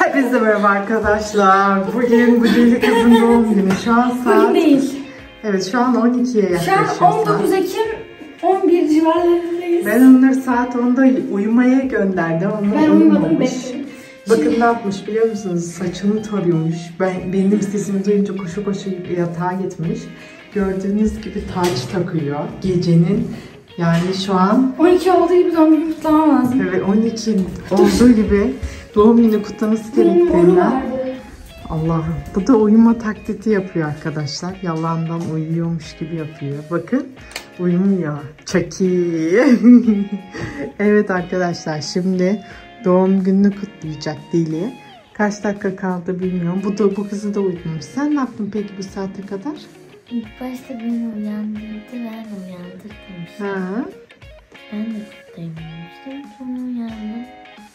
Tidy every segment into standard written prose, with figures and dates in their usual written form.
Herkese merhaba arkadaşlar. Bugün bu deli kızın doğum günü. Şu an saat... Bugün değil. Evet, şu an 12'ye yaklaşıyor. Şu an 19 Ekim 11 civarlarındayız. Ben onları saat 10'da uyumaya gönderdim ama ben uyumadım, uyumamış. bekledim. Bakın ne yapmış biliyor musunuz? Saçını tarıyormuş. Benim sesimi duyunca koşu koşu yatağa gitmiş. Gördüğünüz gibi taç takıyor. Gecenin yani şu an 12 olduğu gibi doğum günü kutlamam lazım. evet 12 olduğu gibi doğum günü kutlaması gerektiğinden. Allah'ım. Bu da uyuma taklidi yapıyor arkadaşlar. Yalandan uyuyormuş gibi yapıyor. Bakın uyumuyor. Çok iyi. Evet arkadaşlar, şimdi doğum gününü kutlayacak Deli. Kaç dakika kaldı bilmiyorum. Bu kızı da uyumuş. Sen ne yaptın peki bu saate kadar? İlk başta beni uyandırdı, ben uyandırdım. Ha. Ben de kutlayamamıştım, sonra uyandım.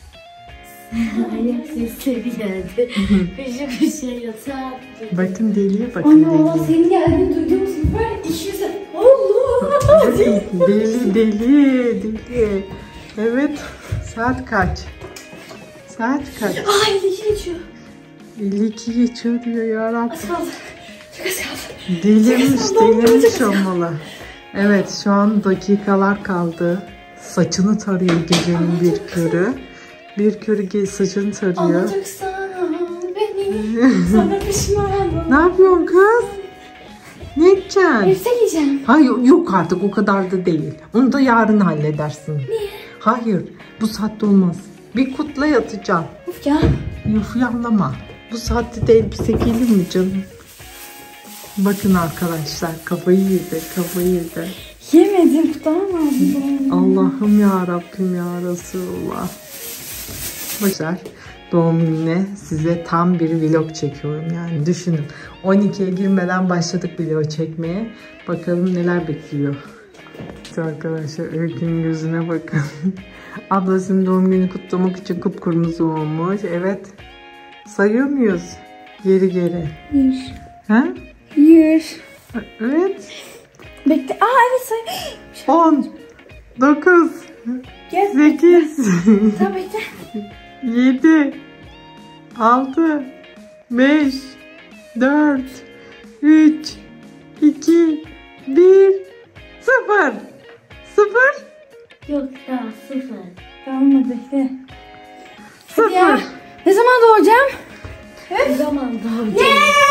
Ayak sesleri geldi. Bir şey yatağa attı. Bakın Deli'ye bakın Ana Deli. senin geldiğini duyduğumuz gibi böyle 200 Allah! Deli. Evet. Saat kaç? Saat kaç? Ay 52 geçiyor. 52 geçiyor diyor yarabbim. Az kaldı. Çok az kaldı. Delirmiş olmalı. Evet, şu an dakikalar kaldı. Saçını tarıyor gecenin bir körü. Bir körü saçını tarıyor. Anlatırsan beni sana pişmanım. Ne yapıyorsun kız? Ne edeceksin? Elbise giyeceğim. Hayır, yok artık o kadar da değil. Onu da yarın halledersin. Niye? Hayır, bu saatte olmaz. Bir kutla yatacağım. Uf ya. Yufyallama. Bu saatte de elbise giyilir mi canım? Bakın arkadaşlar, kafayı yedi. Yemedim, tutamam lazım. Allah'ım ya Rabbim ya Resulullah. Başlar doğum gününe size tam bir vlog çekiyorum, yani düşünün. 12'ye girmeden başladık vlog çekmeye. Bakalım neler bekliyor. İşte arkadaşlar, Öykü'nün gözüne bakın. Ablasının doğum günü kutlamak için kıpkırmızı olmuş. Evet. Sayıyor muyuz? Geri. 100. Ha? 100. Evet. Bekle. Evet say. 10, 9, Gel. 8, Tamam bekle. 7, 6, 5, 4, 3, 2, 1, 0. 0. Yok daha 0. Tamam bekle. 0. Ya. Ne zaman doğacağım? Ne zaman doğacağım?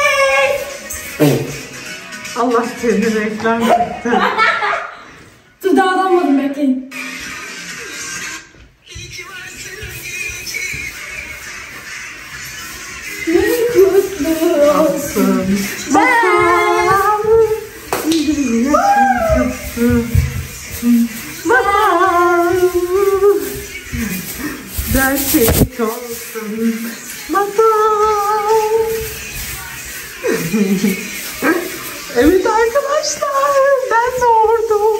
Allah seni reklam çıktı. Dur daha doğmadım, bekleyin. Olsun. Gerçek olsun. Evet arkadaşlar, ben doğurdum.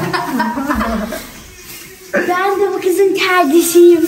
Ben de bu kızın kardeşiyim.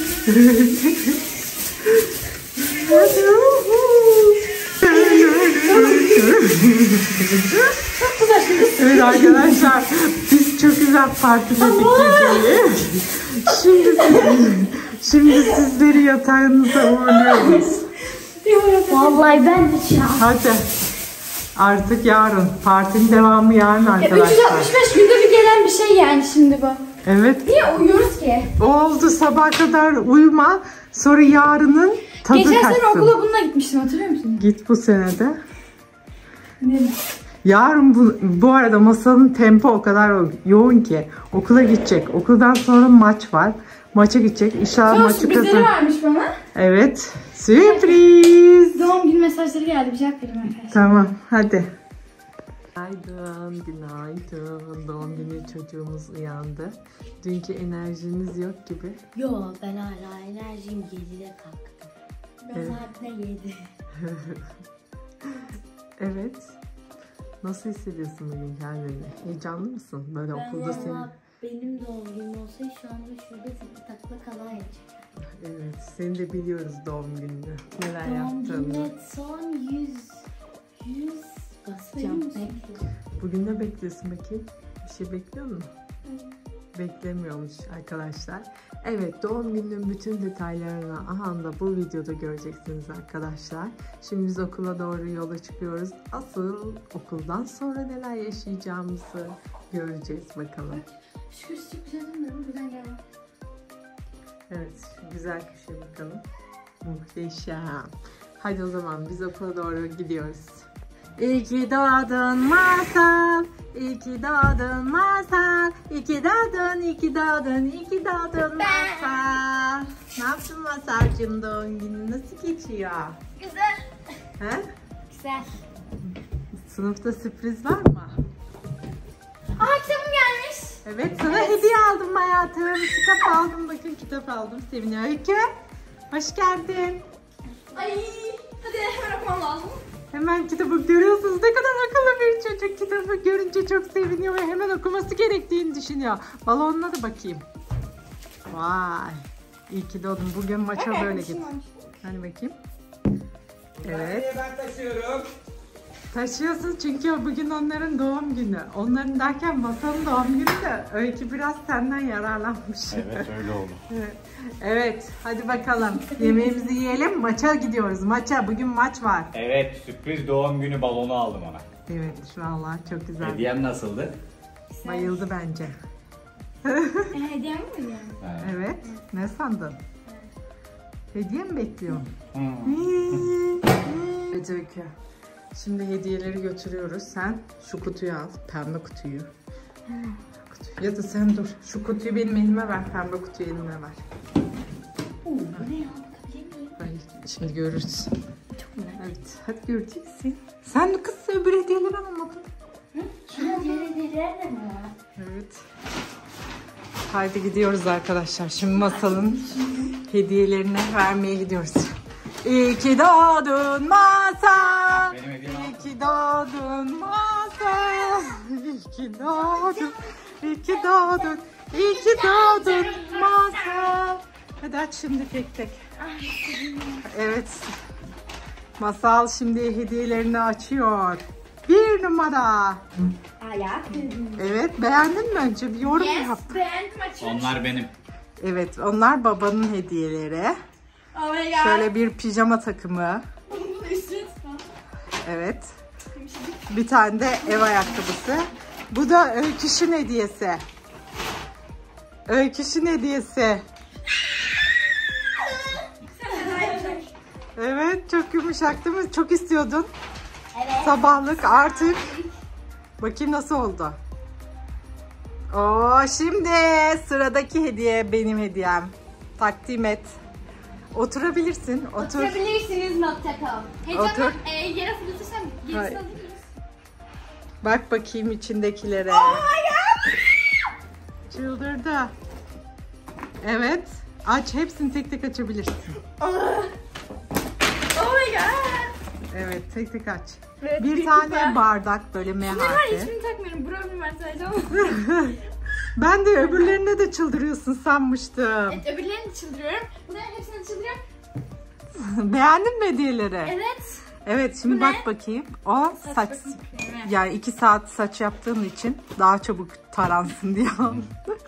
Evet arkadaşlar, biz çok güzel partiledik geceyi. Şimdi sizleri yatağınıza uğurluyoruz. Vallahi ben de şu an. Hadi. Artık yarın. Partinin devamı yarın arkadaşlar. 365 günde bir gelen bir şey yani şimdi bu. Evet. Niye uyuyoruz ki? Oldu, sabaha kadar uyuma. Sonra yarının tadı Geçen kaçsın. sene okula bununla gitmiştim, hatırlıyor musun? Git bu senede. Ne? Yarın bu arada Masal'ın tempo o kadar yoğun ki okula gidecek. Okuldan sonra maç var. Maça gidecek. İnşallah Sonra maçı sürprizleri kazan. varmış bana. Evet. Sürpriz. Doğum günü mesajları geldi, bir cevap vereyim arkadaşlar. Tamam, hadi. Günaydın. Doğum günü çocuğumuz uyandı. Dünkü enerjiniz yok gibi. Yo, ben hala enerjim 7'de kalktım. Evet. Saat ne 7? Evet. Nasıl hissediyorsun bugün kendini? Heyecanlı mısın? Böyle Ben okulda senin... valla benim doğum günüm olsaydı şu anda şurada takla kalan yapacak. Evet, seni de biliyoruz doğum gününü. Neler Doğum yaptığını. gününe son 100 basacağım. Bekle. Bugün ne bekliyorsun bakayım? Bir şey bekliyor musun? beklemiyormuş arkadaşlar. Evet, doğum gününün bütün detaylarını aha da bu videoda göreceksiniz arkadaşlar. Şimdi biz okula doğru yola çıkıyoruz. Asıl okuldan sonra neler yaşayacağımızı göreceğiz bakalım. Şu kız çok güzel değil mi? Güzel geldi. Evet, şu güzel köşeye bakalım. Muhteşem. Hadi o zaman biz okula doğru gidiyoruz. İyi ki doğdun Masal. İyi ki doğdun Masal. İyi ki doğdun, iyi ki doğdun, iyi ki doğdun Masal. Ne yaptın Masalcığım, doğum günü nasıl geçiyor? Güzel. He? Güzel. Sınıfta sürpriz var mı? Aa, kitabım gelmiş. Evet, sana hediye aldım hayatım. Kitap aldım, bakın kitap aldım. Seviniyor. Öykü, hoş geldin. Ay, hadi hemen okumam lazım. Hemen kitabı görüyorsunuz. Ne kadar akıllı bir çocuk. Kitabı görünce çok seviniyor ve hemen okuması gerektiğini düşünüyor. Balonuna da bakayım. Vay. İyi ki doğdun. Bugün maça böyle git. Hani bakayım. Evet. Ben taşıyorum. Taşıyorsun çünkü bugün onların doğum günü. Onların derken Masal'ın doğum günü de Öykü biraz senden yararlanmış. Evet, öyle oldu. Evet, hadi bakalım. Yemeğimizi yiyelim. Maça gidiyoruz. Maça. Bugün maç var. Evet, sürpriz doğum günü balonu aldım ona. Evet, vallahi çok güzel. Hediyem nasıldı? Bayıldı bence. Hediyem mi yani? Evet. Ne sandın? Hediye mi bekliyorsun? Evet Öykü. Şimdi hediyeleri götürüyoruz. Sen şu kutuyu al. Pembe kutuyu. Ya da sen dur. Şu kutuyu benim elime ver. Pembe kutuyu elime ver. Bu ne ya? Bakabilir miyim? Ay, şimdi görürüz. Evet. Hadi göreceksin. Sen kız öbür hediyeleri almadın. Şurada diğer hediyeler de mi var? Evet. Haydi gidiyoruz arkadaşlar. Şimdi Masal'ın hediyelerini vermeye gidiyoruz. İyi ki doğdun Masal. Benim hediyem İyi ki doğdun Masal. İyi ki doğdun. İyi ki doğdun. İyi ki doğdun Masal. Hadi aç şimdi tek tek. Evet. Masal şimdi hediyelerini açıyor. 1 numara. Ayak. Evet, beğendin mi? Önce bir yorum yap. Beğendim, açıyorum. Onlar benim. Evet, onlar babanın hediyeleri. Oh my god. Şöyle bir pijama takımı. Bunu üstüne tutma. Evet. Bir tane de ev ayakkabısı. Bu da Öyküş'ün hediyesi. Öyküş'ün hediyesi. Evet, çok yumuşak değil mi? Çok istiyordun. Evet. Sabahlık artık. Bakayım nasıl oldu. Oo, şimdi sıradaki hediye benim hediyem. Takdim et. Oturabilirsin. Otur. Oturabilirsiniz nokta.com. Otur. Yere fırlatırsam gerisini Hayır. alır mıyız? Bak bakayım içindekilere. Oh my god. Çıldırdı. Evet. Aç. Hepsini tek tek açabilirsin. Oh my god. Evet. Tek tek aç. Evet, bir bir tane kupa. bardak böyle M Bunlar var, harfi. hiçbirini takmıyorum. Brownie var sadece ama. Ben de öbürlerine de çıldırıyorsun sanmıştım. Evet, öbürlerini de çıldırıyorum. Bunların hepsini çıldırıyorum. Beğendin mi hediyeleri? Evet. Evet, şimdi Bu bak ne? bakayım. O saç. bakım kremi. Yani 2 saat saç yaptığın için daha çabuk taransın diye aldım.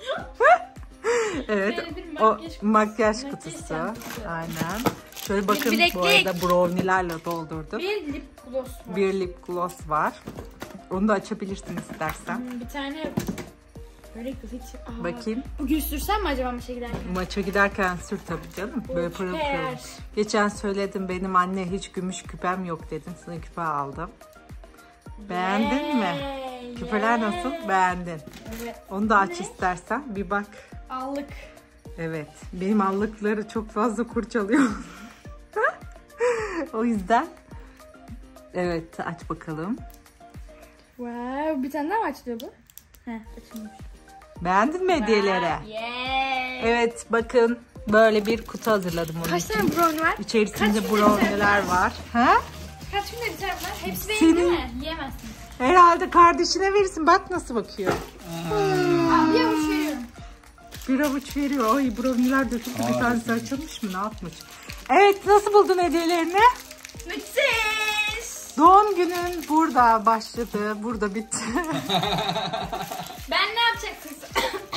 Evet. Böyle bir O makyaj kutusu. makyaj Makyaj kutusu. çantası. Aynen. Şöyle bakın, bu bileklik. arada brownie'lerle doldurdum. Bir lip gloss var. Bir lip gloss var. Onu da açabilirsin istersen. Bir tane böyle kızı için. Bakayım. Bugün sürsem mi acaba maça giderken? Maça giderken sür tabii canım. Böyle pırıl pırıl. Süper. Geçen söyledim, benim anne hiç gümüş küpem yok dedim. Sana küpe aldım. Beğendin mi? Küpeler nasıl? Beğendin. Evet. Onu da aç Ne? istersen. Bir bak. Allık. Evet. Benim allıkları çok fazla kurcalıyor. O yüzden. Evet, aç bakalım. Wow, bir tane daha mı açılıyor bu? Heh, açılmış. Beğendin mi hediyeleri? Yeah. Evet, bakın. Böyle bir kutu hazırladım onun Kaç için. tane brownie var? İçerisinde Kaç brownie'ler tane? var. Ha? Kaç günde biter bunlar? Hepsi benim Senin- değil mi? Yiyemezsin. Herhalde kardeşine verirsin. Bak nasıl bakıyor. Aa, bir avuç veriyorum. Bir avuç veriyor. Ay, brownie'ler döküldü. Bir tanesi açılmış mı? Ne yapmış? Evet, nasıl buldun hediyelerini? Müthiş. Doğum günün burada başladı. Burada bitti. Ben ne yapacaksın?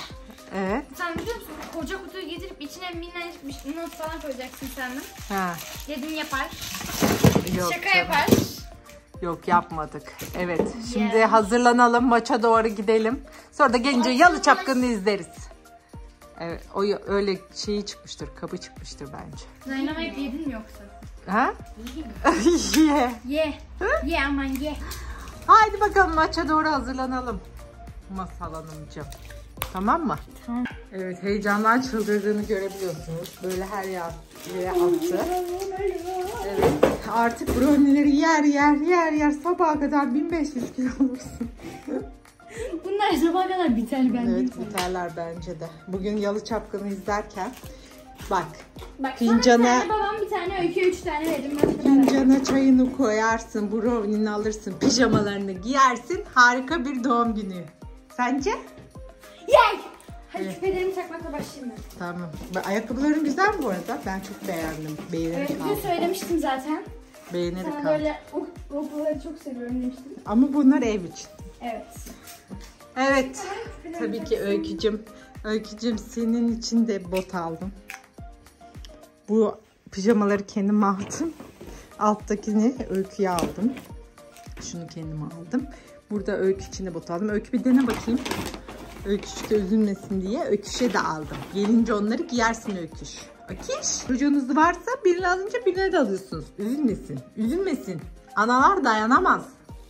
Evet. Sen biliyor musun? Koca kutuyu getirip içine minnacık bir not falan koyacaksın senden. Ha. Dedim yapar. Yok, Şaka canım. yapar. Yok, yapmadık. Evet. Şimdi Yeah. hazırlanalım, maça doğru gidelim. Sonra da gelince Yalı Çapkını'nı izleriz. Evet, o öyle şeyi çıkmıştır, kabı çıkmıştır bence. Dynamite yedin mi yoksa? Ha? Ye. Ye. Ye aman ye. Haydi bakalım, maça doğru hazırlanalım. Masal Hanımcığım. Tamam mı? Tamam. Evet, heyecandan çıldırdığını görebiliyorsunuz. Böyle her yere attı. Evet, artık brownie'leri yer sabaha kadar 1500 kilo olursun. Bunlar sabaha kadar biter bence. Evet, biterler bence de. Bugün Yalı Çapkını izlerken bak Bak fincana, sana bir tane babam bir tane Öykü'ye 3 tane verdim. fincana çayını koyarsın, brownie'ni alırsın, pijamalarını giyersin. Harika bir doğum günü. Sence? Yay! Hadi Evet. küpelerimi takmakla başlayayım ben. Tamam. Ayakkabıların güzel bu arada. Ben çok beğendim. Beğenerek Evet, aldım. dün söylemiştim zaten. Beğenerek Sana aldım. böyle okuları çok seviyorum demiştim. Ama bunlar ev için. Evet. Evet. Tabii ki Öykücüm. Öykücüm, senin için de bot aldım. Bu pijamaları kendim aldım. Alttakini Öykü'ye aldım. Şunu kendim aldım. Burada Öykü için de bot aldım. Öykü bir dene bakayım. Öyküş de üzülmesin diye Öyküş'e de aldım. Gelince onları giyersin Öyküş. Öyküş. Çocuğunuz varsa birini alınca birini de alıyorsunuz. Üzülmesin. Üzülmesin. Analar dayanamaz.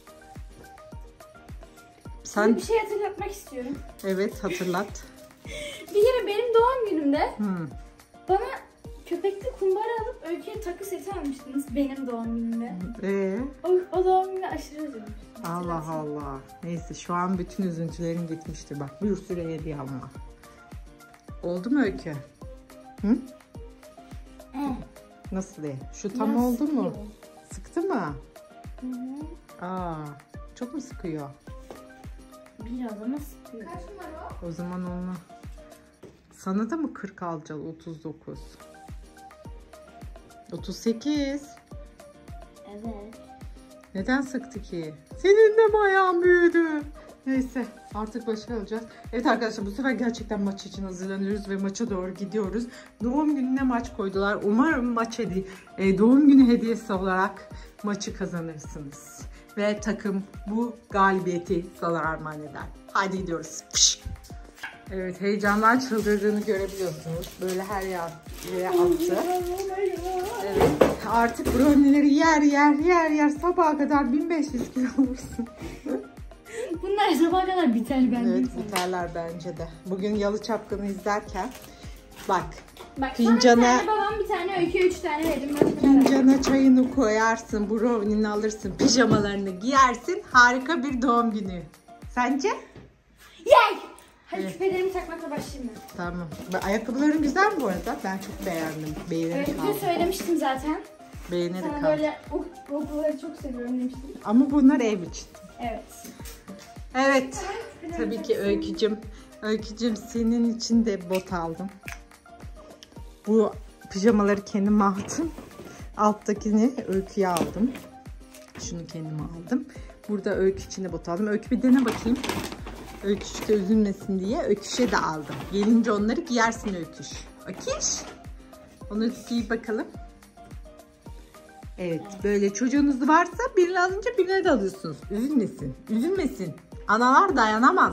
Size bir şey hatırlatmak istiyorum. Evet, hatırlat. Bir kere benim doğum günümde Hı. bana köpekli kumbara alıp Öykü'ye takı seti almıştınız benim doğum günümde. O doğum günü aşırı üzülmüştüm. Allah Allah. Neyse, şu an bütün üzüntülerin gitmiştir. Bak, bir sürü hediye alma. Oldu mu Öykü? Hı? Nasıl diye? Şu tam Biraz oldu mu? sıkıyor. Sıktı mı? Hı hı. Aa, çok mu sıkıyor? Biraz ama sıkıyor. Kaç numara o? O zaman onu sana da mı 40 alacağız? 39. 38. Evet. Neden sıktı ki? Senin de mi ayağın büyüdü? Neyse, artık başa alacağız. Evet arkadaşlar, bu sefer gerçekten maç için hazırlanıyoruz ve maça doğru gidiyoruz. Doğum gününe maç koydular. Umarım maç doğum günü hediyesi olarak maçı kazanırsınız. Ve takım bu galibiyeti sana armağan eder. Hadi gidiyoruz. Fış. Evet, heyecandan çıldırdığını görebiliyorsunuz. Böyle her yere attı. Evet, artık brownie'leri yer sabaha kadar 1500 kilo olursun. Bunlar sabaha kadar biter bence. Evet, biterler bence de. Bugün Yalı Çapkını izlerken bak Bak fincana, sana bir tane babam bir tane Öykü'ye 3 tane verdim. fincana çayını koyarsın, brownie'ni alırsın, pijamalarını giyersin. Harika bir doğum günü. Sence? Yay! Hadi Evet. küpelerimi takmakla başlayayım ben. Tamam. Ayakkabıların güzel bu arada. Ben çok beğendim. Beğenerek Evet, dün aldım. söylemiştim zaten. Beğenerek Sana aldım. böyle okuları çok seviyorum demiştim. Ama bunlar ev için. Evet. Evet. Tabii ki Öykücüm. Öykücüm, senin için de bot aldım. Bu pijamaları kendim aldım. Alttakini Öykü'ye aldım. Şunu kendim aldım. Burada Öykü için de bot aldım. Öykü bir dene bakayım. Öyküş de üzülmesin diye Öyküş'e de aldım. Gelince onları giyersin Öyküş. Öyküş. Onu giy bakalım. Evet, böyle çocuğunuz varsa birini alınca birini de alıyorsunuz. Üzülmesin. Üzülmesin. Analar dayanamaz.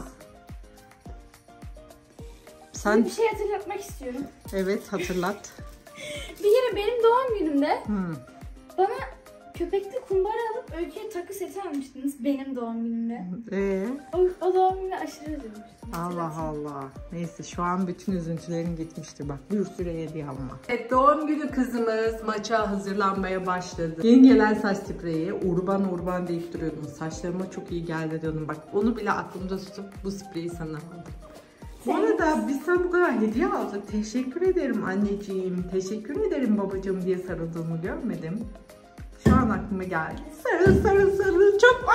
Size bir şey hatırlatmak istiyorum. Evet, hatırlat. Bir kere benim doğum günümde Hmm. bana köpekli kumbara alıp Öykü'ye takı seti almıştınız benim doğum günümde. O doğum günü aşırı üzülmüştüm. Allah Allah. Neyse, şu an bütün üzüntülerin gitmiştir. Bak, bir sürü hediye alma. Evet, doğum günü kızımız maça hazırlanmaya başladı. Yeni gelen saç spreyi urban deyip duruyordum. Saçlarıma çok iyi geldi diyordum. Bak, onu bile aklımda tutup bu spreyi sana aldım. Bu arada biz sana bu kadar hediye aldık. Teşekkür ederim anneciğim. Teşekkür ederim babacığım diye sarıldığımı görmedim. Şu an aklıma geldi. Sarıl. Çok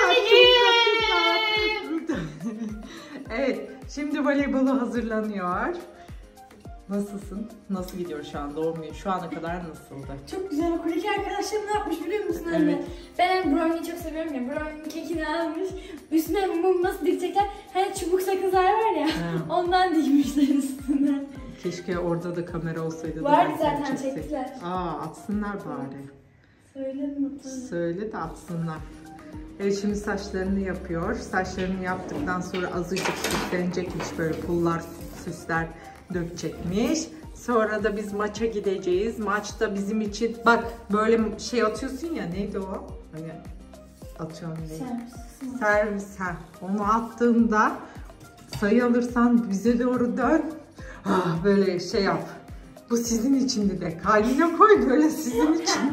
tatlı. Evet, şimdi voleybolu hazırlanıyor. Nasılsın? Nasıl gidiyor şu an doğum günü? Şu ana kadar nasıldı? Çok güzel. Okuldaki arkadaşlarım ne yapmış biliyor musun anne? Evet. Ben brownie'yi çok seviyorum ya. Brownie'nin kekini almış. Üstüne mum nasıl dikecekler? Hani çubuk sakızlar var ya. Ondan dikmişler üstüne. Keşke orada da kamera olsaydı. Vardı da zaten, çeksek. çektiler. Atsınlar bari. Söyledim hatta. Söyle de atsınlar. Evet, şimdi saçlarını yapıyor. Saçlarını yaptıktan sonra azıcık süslenecekmiş. Böyle pullar, süsler dökecekmiş. Sonra da biz maça gideceğiz. Maçta bizim için bak böyle şey atıyorsun ya, neydi o? Hani atıyorum neydi? Servis. Onu attığında sayı alırsan bize doğru dön. Böyle şey yap. Bu sizin için de kalbine koy, böyle sizin için.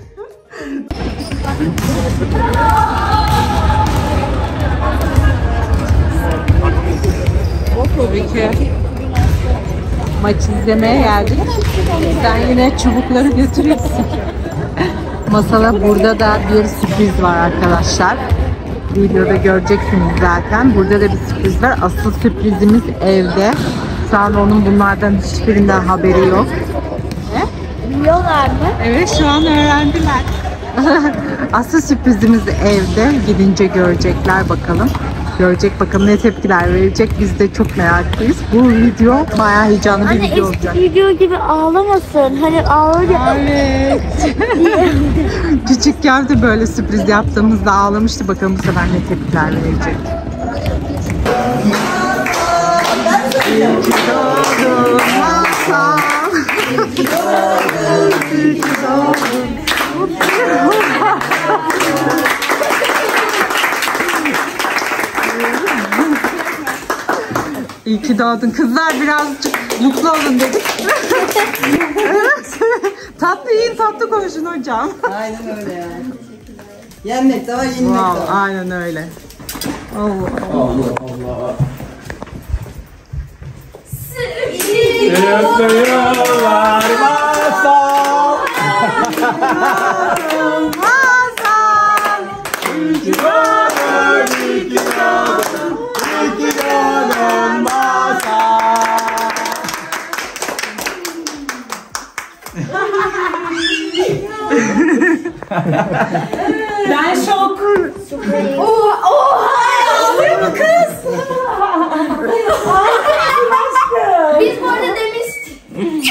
Peki. Maç izlemeye geldik. Sen yine çubukları götürüyorsun. Masada burada da bir sürpriz var arkadaşlar. Videoda göreceksiniz zaten. Burada da bir sürpriz var. Asıl sürprizimiz evde. Şu an onun bunlardan hiçbirinden haberi yok. Ne? Biliyorlar mı? Evet, şu an öğrendiler. Asıl sürprizimiz evde. Gidince görecekler bakalım. Görecek bakalım ne tepkiler verecek. Biz de çok meraklıyız. Bu video bayağı heyecanlı bir video olacak. Eski video gibi ağlamasın. Hani ağlıyor. Evet. Küçükken de böyle sürpriz yaptığımızda ağlamıştı. Bakalım bu sefer ne tepkiler verecek. İyi ki doğdun Hasan. İyi ki doğdun, iyi ki doğdun. İyi ki doğdun. Kızlar birazcık mutlu olun dedik. Tatlı yiyin, tatlı konuşun hocam. Aynen öyle yani. Yenmek de var, yenmek de var. Wow, aynen öyle. Allah Allah. Yollar masal. Hasan. İyi ki doğdun, iyi ki doğdun, iyi ki doğdun Hasan. Ben şok. Oha! Ağlıyor mu kız? Biz bu arada demiştik.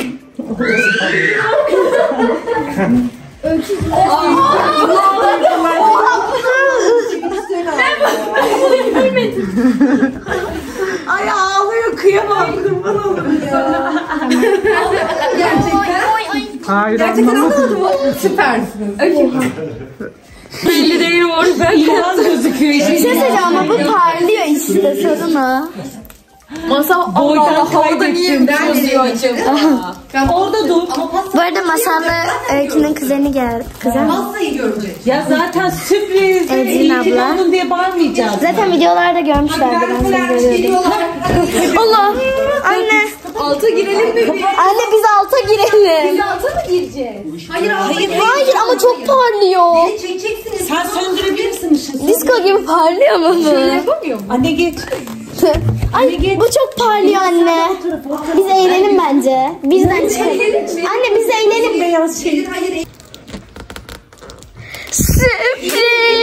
Ay ağlıyor, kıyamam, kurban olurum ya. Gerçekten. Hayır, anlamadım. Süpersiniz. Belli değil orada, ben yalan gözüküyor. Bir şey söyleyeceğim ama bu parlıyor işte, sorun o. Masa boydan kaybettim. Orada dur. Bu arada Masal'la Öykü'nün kuzeni geldi. Kuzen. Masayı göreceğiz. Ya zaten sürpriz. Ecrin abla. Onun diye bağırmayacağız. Zaten videolarda görmüşlerdi. Ben seni görüyordum. Allah! Anne! Alta girelim mi? Anne biz alta girelim. Biz alta mı gireceğiz? Hayır, Hayır ama çok parlıyor. çekeceksiniz. Sen söndürebilirsin ışığı. Disco gibi parlıyor mu bu? Yapamıyor mu? Anne geç. Ay bu çok parlıyor anne. Biz eğlenelim bence. Bizden çıkalım. Anne biz eğlenelim. Beyaz şey. Hayır. Sürpriz.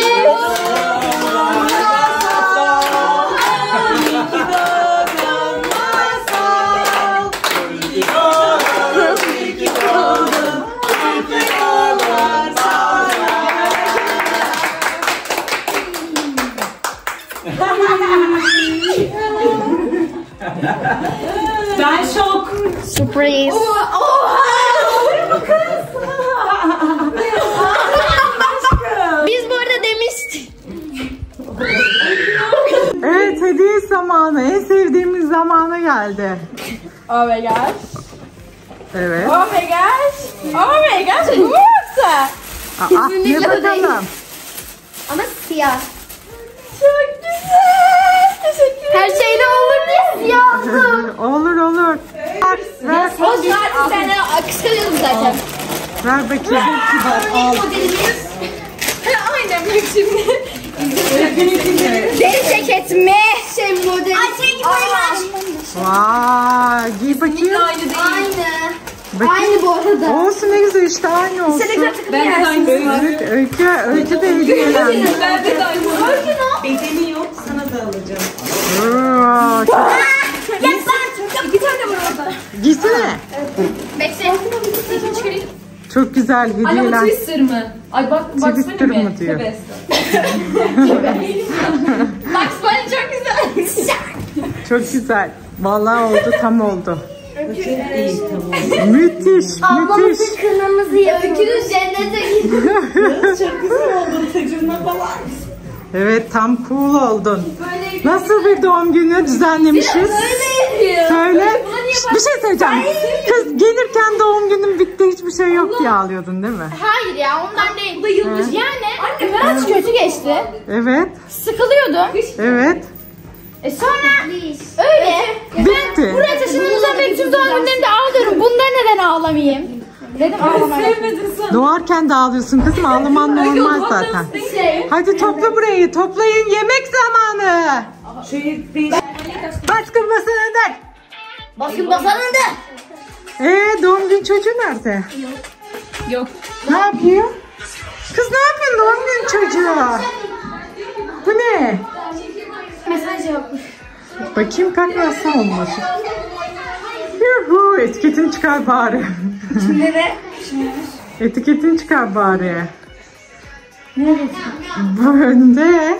Ben şok. Sürpriz. Biz bu arada demiştik. Evet, hediye zamanı. En sevdiğimiz zamana geldi. Oh my gosh. Evet. Oh my gosh. Oh my gosh. Bu Ne bakalım. Ama siyah. Çok güzel. Teşekkür ederim. Her şeyde olur diye siyah aldım. Olur olur. Ver, O zaten senden kıskanıyordum zaten. ver bakayım. Modelimiz. Aynen bak şimdi. Deri ceket mi? Şey model. Ay şey gibi Vay, giy bakayım. Aynı bu arada. Olsun, ne güzel işte, aynı olsun. Ben de aynısını var. Evet, Öykü de hediyelendi. Ben de aynısını var. Bedeni yok, sana da alacağım. Bir tane var orada. Giysene. Bekle. Çıkarayım. Çok güzel Anne bu hediyeler. Twister mı? Ay bak Twister mı diyor? Bugs Bunny çok güzel. Çok güzel. Vallahi oldu, tam oldu. İyi, tamam. Müthiş, müthiş. Kınamızı yapıyoruz. Cennete gidiyoruz. Çok güzel oldu tacımla falan. Evet, tam cool oldun. Nasıl bir doğum günü düzenlemişiz? Söyle. Bir şey söyleyeceğim. Kız gelirken doğum günüm bitti, hiçbir şey yok diye ağlıyordun değil mi? Hayır ya, ondan değil. Bu yıldız. Yani biraz kötü geçti. Evet, Sıkılıyordum. evet. Sonra öyle. Bitti. Buraya taşındığımızdan beri tüm doğum günlerinde ağlıyorum. Bunda neden ağlamayayım? Dedim ağlamaya. Sevmedin sen. Doğarken de ağlıyorsun kızım, ağlaman normal zaten. Hadi topla burayı, toplayın, yemek zamanı. Şöyle bir Baskın basın Önder. Bakın basanın da. Doğum gün çocuğu nerede? Yok. Ne yapıyor? Kız ne yapıyorsun doğum gün çocuğu? Bu ne? Mesaj yapmış. Bakayım kaç nasıl olmuş. Yuhu, etiketini çıkar bari. Kimlere? Etiketini çıkar bari. Bu önde.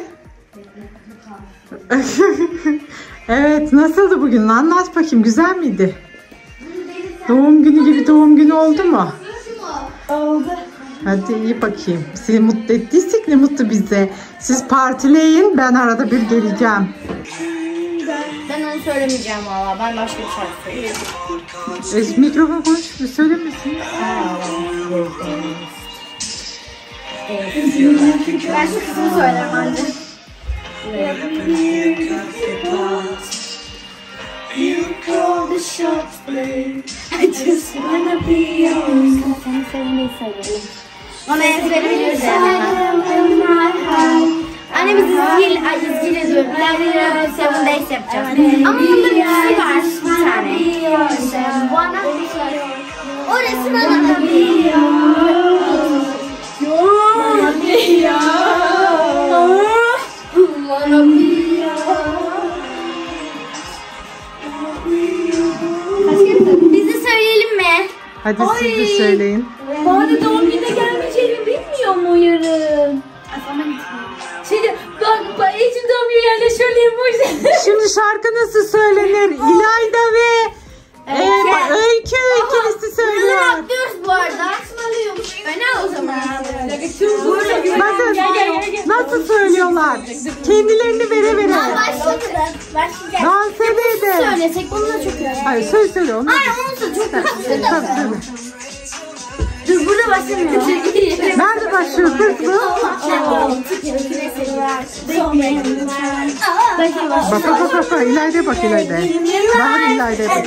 Evet, nasıldı bugün? Anlat bakayım, güzel miydi? Doğum günü gibi doğum günü oldu mu? Oldu. Hadi iyi bakayım. Seni mutlu ettiysek ne mutlu bize. Siz partileyin, ben arada bir geleceğim. Ben onu söylemeyeceğim valla. Ben başka bir şarkı söyleyeyim. Mikrofon konuş, bir söylemesin. Ben şu kısmını söylerim anne. Seni sevmeyi söyleyelim. Ona ezberimiz Anne biz izgiyle diyorum. Level 7 Days yapacağız. Ama bunda bir şey var. Bir tane. O resim Biz de söyleyelim mi? Hadi siz de söyleyin. Bana doğum gününe gelmeyeceğimi bilmiyor mu yarın? Bak Ecin doğum günü yerine şöyle yapmış. Şimdi şarkı nasıl söylenir? İlayda ve Öykü ikilisi söylüyor. Atlıyoruz bu arada. Öne al o zaman. Bakın nasıl söylüyorlar. Kendilerini vere vere. Başlayacağız. Dans ede. Söylesek bunu da çok iyi. Hayır, söyle onu. Ay onu da çok iyi. Tabii söyle. Dur burada başlamıyor. Nerede başlıyor kız bu? Bak İlayda'ya bak İlayda'ya. Daha İlayda'ya bak.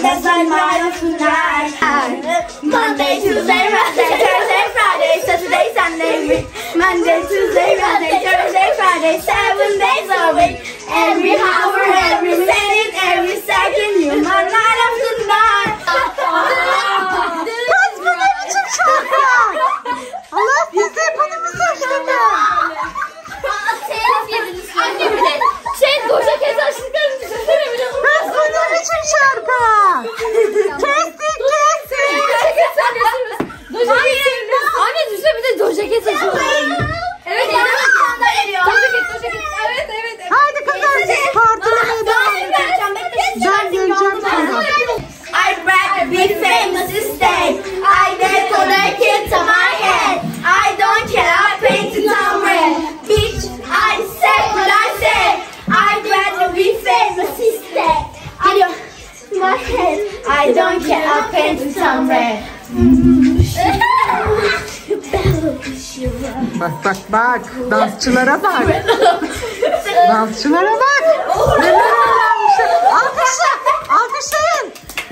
Monday, Tuesday, Wednesday, Thursday, Friday, Saturday, Sunday, Monday, Tuesday, Wednesday, Thursday, Friday, 7 days a week. Every hour, every minute, every second, you're my night after night. Kız bu ne biçim şarkı? Allah bizi bunu saçladı. Anne bir de Doja Cat açtıklarını düşünsene bile. Kız bu ne biçim şarkı? Kestik. Doja Cat söylüyorsunuz. Doja Cat söylüyorsunuz. Anne düşse bir de Doja Cat açıyorlar. Evet, Doja Cat. Evet. Haydi kızlar siz partilemeye devam edin. Ben geleceğim sonra. I'd rather be famous instead. I get Doja Cat on my head. I don't care, I paint it on red. Bitch, I said what I said. I'd rather be famous instead. Geliyor. My head. I don't care, I paint it on red. Bak. Dansçılara bak. Dansçılara bak. Neler öğrenmişler. Alkışlayın.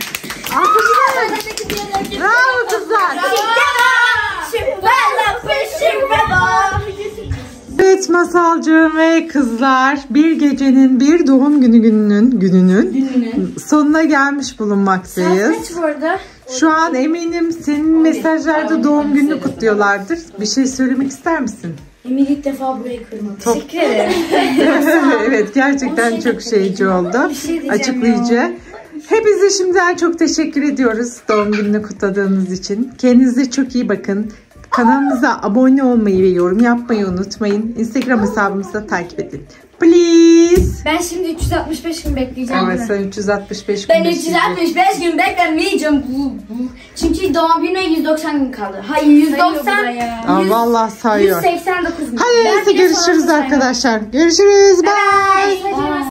Bravo kızlar. Evet Masalcığım ve kızlar, bir gecenin bir doğum gününün sonuna gelmiş bulunmaktayız. Saat kaç bu arada? Şu an eminim senin mesajlarda doğum gününü kutluyorlardır. Bir şey söylemek ister misin? Emir ilk defa burayı kırmadı. Teşekkür ederim. Evet, gerçekten çok şeyci oldu. Açıklayıcı. Hepinize şimdiden çok teşekkür ediyoruz doğum gününü kutladığınız için. Kendinize çok iyi bakın. Kanalımıza abone olmayı ve yorum yapmayı unutmayın. Instagram hesabımızı da takip edin. Please. Ben şimdi 365 gün bekleyeceğim. Evet, sen 365 gün Ben bekleyeceksin. 365 gün beklemeyeceğim. Çünkü doğum gününe 190 gün kaldı. Hayır 190. Aa, vallahi sayıyor. 189 gün. Hadi neyse görüşürüz arkadaşlar. Görüşürüz. Bye.